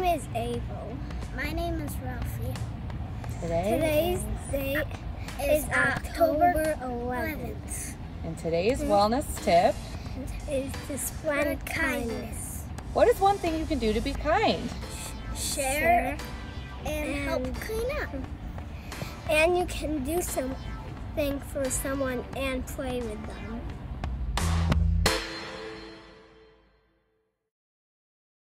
is Abel. My name is Ralphie. Today's date is October 11th. And today's wellness tip Is to spread kindness. what is one thing you can do to be kind? Share and help clean up. And you can do something for someone and play with them.